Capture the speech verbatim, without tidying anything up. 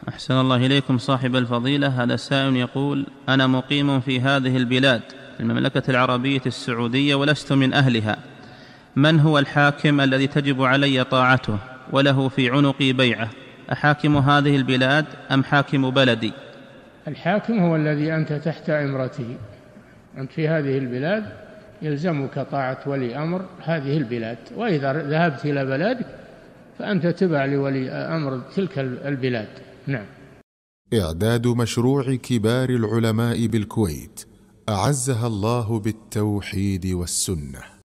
أحسن الله إليكم صاحب الفضيلة. هذا سائل يقول: أنا مقيم في هذه البلاد المملكة العربية السعودية ولست من أهلها، من هو الحاكم الذي تجب علي طاعته وله في عنقي بيعة؟ أحاكم هذه البلاد أم حاكم بلدي؟ الحاكم هو الذي أنت تحت إمرته. أنت في هذه البلاد يلزمك طاعة ولي أمر هذه البلاد، وإذا ذهبت إلى بلدك فأنت تبع لولي أمر تلك البلاد. نعم. إعداد مشروع كبار العلماء بالكويت أعزها الله بالتوحيد والسنة.